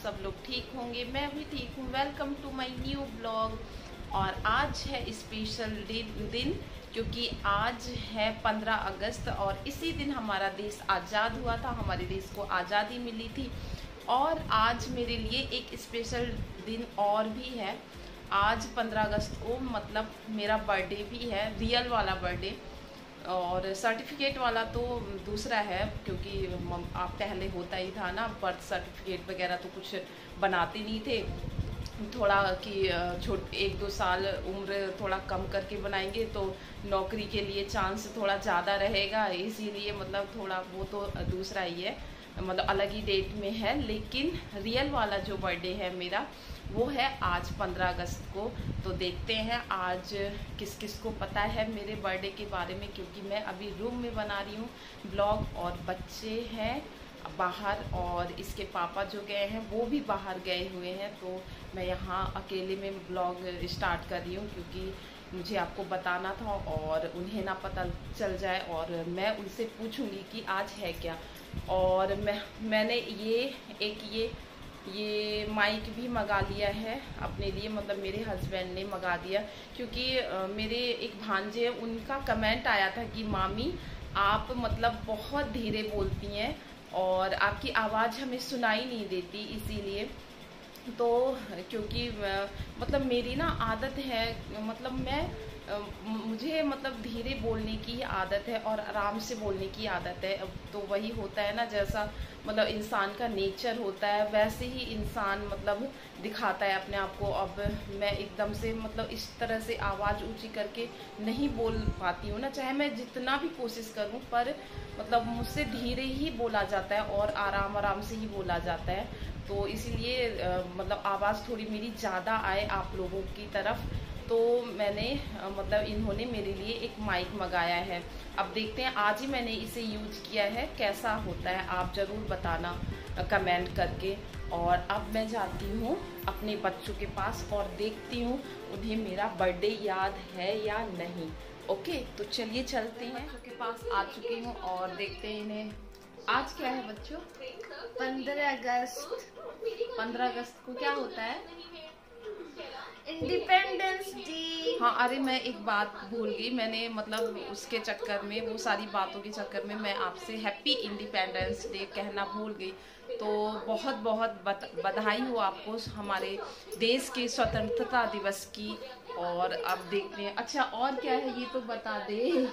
सब लोग ठीक होंगे, मैं भी ठीक हूँ। Welcome to my new blog. और आज है स्पेशल दिन क्योंकि आज है 15 अगस्त और इसी दिन हमारा देश आज़ाद हुआ था, हमारे देश को आज़ादी मिली थी। और आज मेरे लिए एक स्पेशल दिन और भी है। आज 15 अगस्त को मतलब मेरा बर्थडे भी है, रियल वाला बर्थडे। और सर्टिफिकेट वाला तो दूसरा है क्योंकि आप पहले होता ही था ना, बर्थ सर्टिफिकेट वगैरह तो कुछ बनाते नहीं थे, थोड़ा कि 1-2 साल उम्र थोड़ा कम करके बनाएंगे तो नौकरी के लिए चांस थोड़ा ज़्यादा रहेगा, इसीलिए मतलब थोड़ा वो तो दूसरा ही है, मतलब अलग ही डेट में है। लेकिन रियल वाला जो बर्थडे है मेरा वो है आज 15 अगस्त को। तो देखते हैं आज किस किस को पता है मेरे बर्थडे के बारे में, क्योंकि मैं अभी रूम में बना रही हूँ ब्लॉग और बच्चे हैं बाहर और इसके पापा जो गए हैं वो भी बाहर गए हुए हैं। तो मैं यहाँ अकेले में ब्लॉग स्टार्ट कर रही हूँ क्योंकि मुझे आपको बताना था और उन्हें ना पता चल जाए, और मैं उनसे पूछूंगी कि आज है क्या। और मैंने ये माइक भी मंगा लिया है अपने लिए, मतलब मेरे हस्बैंड ने मंगा दिया क्योंकि मेरे एक भांजे हैं, उनका कमेंट आया था कि मामी आप मतलब बहुत धीरे बोलती हैं और आपकी आवाज़ हमें सुनाई नहीं देती, इसीलिए। तो क्योंकि मतलब मेरी ना आदत है, मतलब मुझे मतलब धीरे बोलने की आदत है और आराम से बोलने की आदत है। तो वही होता है ना, जैसा मतलब इंसान का नेचर होता है वैसे ही इंसान मतलब दिखाता है अपने आप को। अब मैं एकदम से मतलब इस तरह से आवाज़ ऊंची करके नहीं बोल पाती हूँ ना, चाहे मैं जितना भी कोशिश करूँ, पर मतलब मुझसे धीरे ही बोला जाता है और आराम आराम से ही बोला जाता है। तो इसीलिए मतलब आवाज़ थोड़ी मेरी ज़्यादा आए आप लोगों की तरफ, तो मैंने मतलब इन्होंने मेरे लिए एक माइक मंगाया है। अब देखते हैं, आज ही मैंने इसे यूज किया है, कैसा होता है आप ज़रूर बताना कमेंट करके। और अब मैं जाती हूँ अपने बच्चों के पास और देखती हूँ उन्हें मेरा बर्थडे याद है या नहीं। ओके, तो चलिए चलते हैं। बच्चों के पास आ चुकी हूँ और देखते हैं इन्हें आज क्या है। बच्चों 15 अगस्त 15 अगस्त को क्या होता है? Independence day. हाँ, अरे मैं एक बात भूल गई, मैंने मतलब उसके चक्कर में, वो सारी बातों के चक्कर में मैं आपसे हैप्पी इंडिपेंडेंस डे कहना भूल गई। तो बहुत बहुत बधाई हो आपको हमारे देश के स्वतंत्रता दिवस की। और अब देखते हैं, अच्छा और क्या है ये तो बता दे।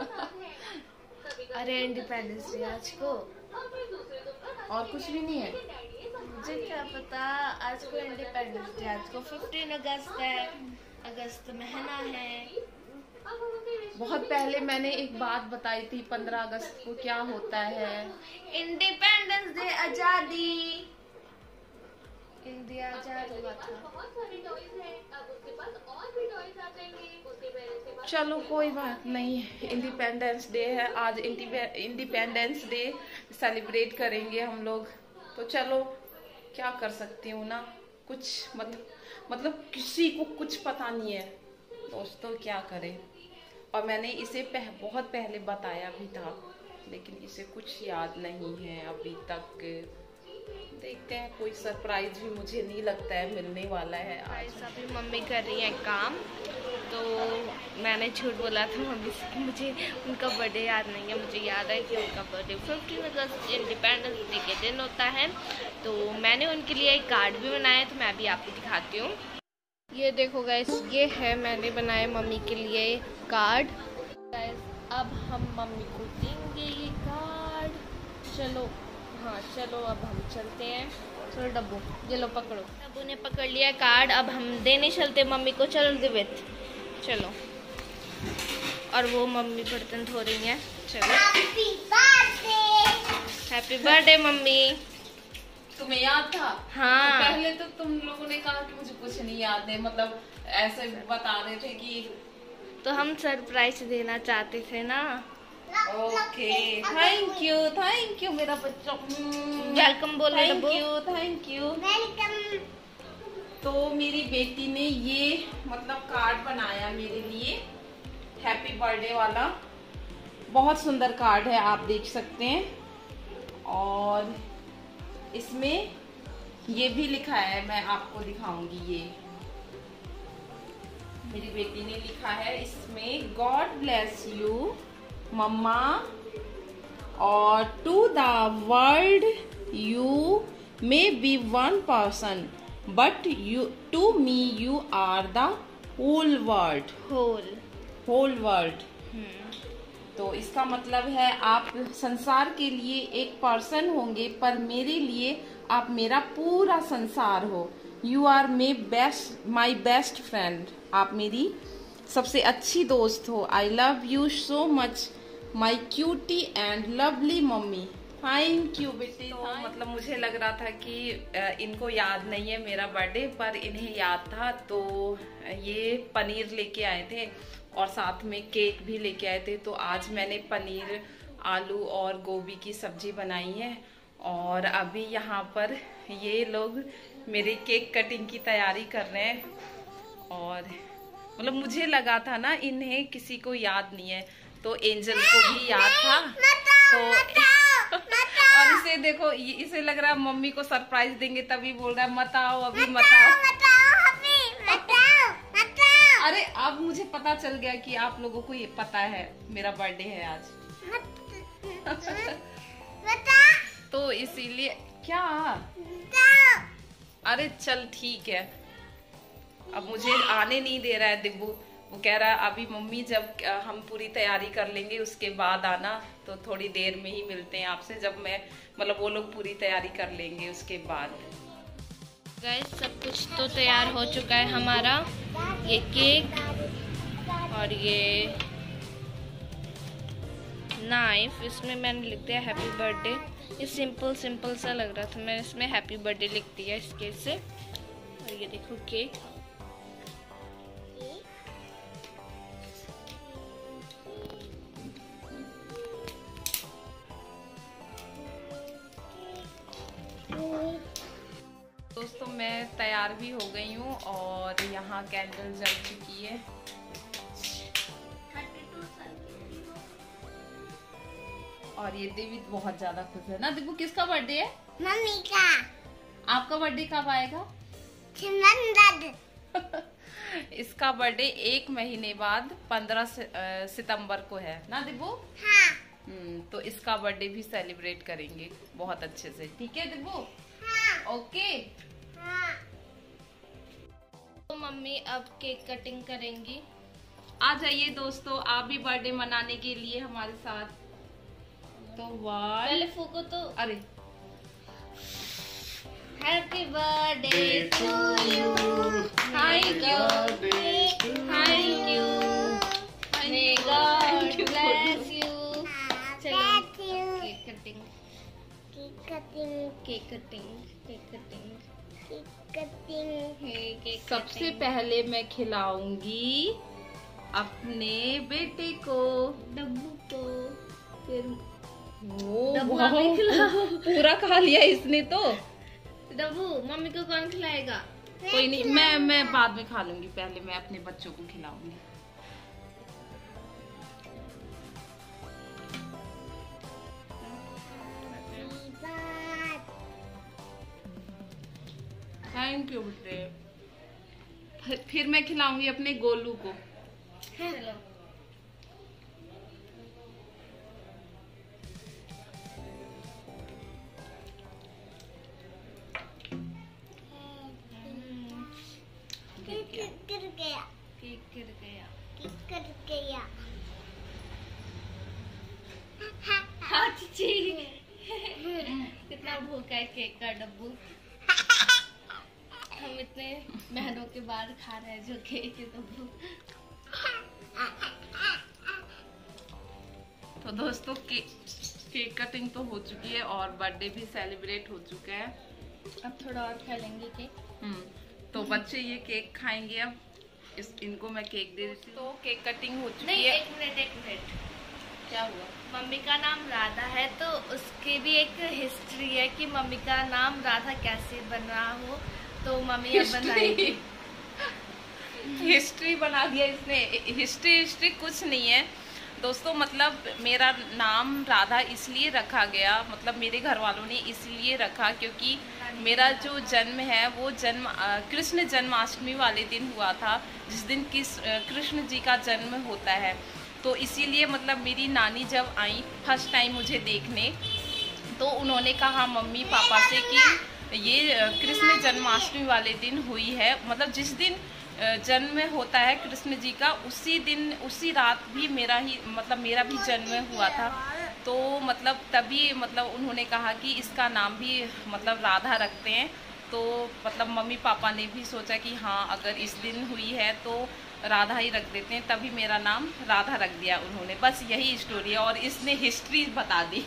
अरे इंडिपेंडेंस डे आज को, और कुछ भी नहीं है? मुझे क्या पता। आज को इंडिपेंडेंस डे, आज को 15 अगस्त है, अगस्त महीना है। बहुत पहले मैंने एक बात बताई थी, 15 अगस्त को क्या होता है? इंडिपेंडेंस डे, आजादी, इंडिया आजाद हुआ था। चलो कोई बात नहीं, इंडिपेंडेंस डे है आज, इंडिपेंडेंस डे सेलिब्रेट करेंगे हम लोग। तो चलो क्या कर सकती हूँ ना, कुछ मतलब किसी को कुछ पता नहीं है दोस्तों, क्या करें। और मैंने इसे बहुत पहले बताया भी था, लेकिन इसे कुछ याद नहीं है अभी तक। देखते हैं, कोई सरप्राइज भी मुझे नहीं लगता है मिलने वाला है आज। अभी मम्मी कर रही है काम, तो मैंने झूठ बोला था मम्मी से कि मुझे उनका बर्थडे याद नहीं है। मुझे याद है कि उनका बर्थडे 15 अगस्त इंडिपेंडेंस डे के दिन होता है। तो मैंने उनके लिए एक कार्ड भी बनाया है, तो मैं भी आपको दिखाती हूँ। ये देखो गाइस, ये है मैंने बनाया मम्मी के लिए कार्ड। गाइस अब हम मम्मी को देंगे ये कार्ड। चलो, हाँ चलो अब हम चलते हैं। चलो डब्बू, ये लो पकड़ो। डब्बू ने पकड़ लिया कार्ड, अब हम देने चलते मम्मी को। चलो दिवित चलो। और वो मम्मी बर्तन धो रही हैं। चलो हैप्पी बर्थडे मम्मी। तुम्हें याद था? हाँ। तो पहले तो तुम लोगों ने कहा कि मुझे कुछ नहीं याद है, मतलब ऐसे बता रहे थे कि तो हम सरप्राइज देना चाहते थे ना। ओके, थैंक यू मेरा बच्चा। वेलकम बोलो। Thank you welcome. तो मेरी बेटी ने ये मतलब कार्ड बनाया मेरे लिए, हैप्पी बर्थडे वाला। बहुत सुंदर कार्ड है, आप देख सकते हैं। और इसमें ये भी लिखा है, मैं आपको दिखाऊंगी। ये मेरी बेटी ने लिखा है इसमें, गॉड ब्लेस यू मम्मा, और to the world you may be one person but you to me you are the whole world. Whole world. तो इसका मतलब है आप संसार के लिए एक पर्सन होंगे, पर मेरे लिए आप मेरा पूरा संसार हो। You are my best friend, आप मेरी सबसे अच्छी दोस्त हो। I love you so much my cutie and lovely mummy. Thank you बेटी। तो मतलब मुझे लग रहा था कि इनको याद नहीं है मेरा बर्थडे, पर इन्हें याद था। तो ये पनीर लेके आए थे और साथ में केक भी लेके आए थे। तो आज मैंने पनीर, आलू और गोभी की सब्जी बनाई है। और अभी यहाँ पर ये लोग मेरे केक कटिंग की तैयारी कर रहे हैं। और मतलब मुझे लगा था ना इन्हें किसी को याद नहीं है, तो एंजल को भी याद था। तो और इसे देखो, इसे लग रहा है मम्मी को सरप्राइज देंगे, तभी बोल रहा है मत आओ अभी, मत आओ। अरे अब मुझे पता चल गया कि आप लोगों को ये पता है मेरा बर्थडे है आज। तो इसीलिए क्या, अरे चल ठीक है। अब मुझे आने नहीं दे रहा है दिब्बू, वो कह रहा है अभी मम्मी जब हम पूरी तैयारी कर लेंगे उसके बाद आना। तो थोड़ी देर में ही मिलते हैं आपसे, जब मैं मतलब वो लोग पूरी तैयारी कर लेंगे उसके बाद। गाइस सब कुछ तो तैयार हो चुका है हमारा। ये केक और ये नाइफ, इसमें मैंने लिख दिया हैप्पी बर्थडे। ये सिंपल सा लग रहा था, मैंने इसमें हैप्पी बर्थडे लिख दिया इसके से। और ये देखो केक, दोस्तों मैं तैयार भी हो गई हूँ और यहाँ कैंडल जल चुकी है। और ये देवी बहुत ज्यादा खुश है ना। देखो किसका बर्थडे है? मम्मी का। आपका बर्थडे कब आएगा? इसका बर्थडे 1 महीने बाद 15 सितंबर को है ना दिब्बू? हाँ। तो इसका बर्थडे भी सेलिब्रेट करेंगे बहुत अच्छे से, ठीक है दिब्बू? हाँ। ओके। हाँ। तो मम्मी अब केक कटिंग करेंगी। आ जाइए दोस्तों, आप भी बर्थडे मनाने के लिए हमारे साथ। तो पहले फूको तो। अरे happy birthday to you, thank you, may god bless you. चलो केक कटिंग, सबसे पहले मैं खिलाऊंगी अपने बेटे को, डब्बू को। फिर डब्बू अभी खिलाओ। पूरा खा लिया इसने तो। डब्बू मम्मी को कौन खिलाएगा? कोई नहीं, मैं बाद में खा लूंगी, पहले मैं अपने बच्चों को खिलाऊंगी। थैंक यू बेटे। फिर मैं खिलाऊंगी अपने गोलू को। चलो गिर गया। कितना भूखा है केक का डब्बू। हम इतने महीनों के बाद खा रहे हैं जो केक है डब्बू। तो दोस्तों केक कटिंग तो हो चुकी है और बर्थडे भी सेलिब्रेट हो चुका है। अब थोड़ा और खा लेंगे केक। तो बच्चे ये केक खाएंगे। अब इनको मैं केक दे देती हूँ। तो केक कटिंग हो चुकी नहीं, है। एक मिनट। क्या हुआ? मम्मी का नाम राधा है तो उसकी भी एक हिस्ट्री है कि मम्मी का नाम राधा कैसे बना हो। तो मम्मी अब बनाएगी। हिस्ट्री बना दिया इसने। हिस्ट्री कुछ नहीं है। दोस्तों मतलब मेरा नाम राधा इसलिए रखा गया, मतलब मेरे घर वालों ने इसलिए रखा क्योंकि मेरा जो जन्म है वो जन्म कृष्ण जन्माष्टमी वाले दिन हुआ था, जिस दिन कृष्ण जी का जन्म होता है। तो इसीलिए मतलब मेरी नानी जब आई फर्स्ट टाइम मुझे देखने, तो उन्होंने कहा मम्मी पापा से कि ये कृष्ण जन्माष्टमी वाले दिन हुई है, मतलब जिस दिन जन्म होता है कृष्ण जी का, उसी दिन उसी रात भी मेरा भी जन्म हुआ था। तो मतलब तभी मतलब उन्होंने कहा कि इसका नाम भी मतलब राधा रखते हैं। तो मतलब मम्मी पापा ने भी सोचा कि हाँ अगर इस दिन हुई है तो राधा ही रख देते हैं, तभी मेरा नाम राधा रख दिया उन्होंने। बस यही स्टोरी है और इसने हिस्ट्री बता दी।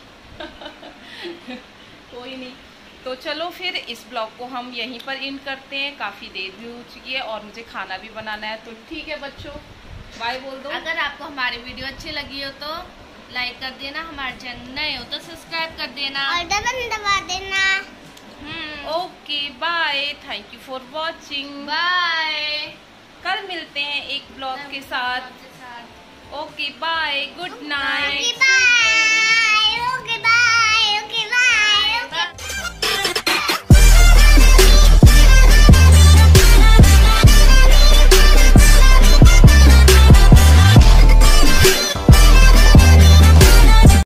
कोई नहीं, तो चलो फिर इस ब्लॉग को हम यहीं पर एंड करते हैं। काफ़ी देर भी हो चुकी है और मुझे खाना भी बनाना है। तो ठीक है बच्चों, बाय बोल दो। अगर आपको हमारी वीडियो अच्छी लगी हो तो लाइक कर देना, हमारे चैनल नए हो तो सब्सक्राइब कर देना और बटन दबा देना। Okay bye, thank you for watching. Bye, कल मिलते हैं एक ब्लॉग के साथ। Okay bye, good night.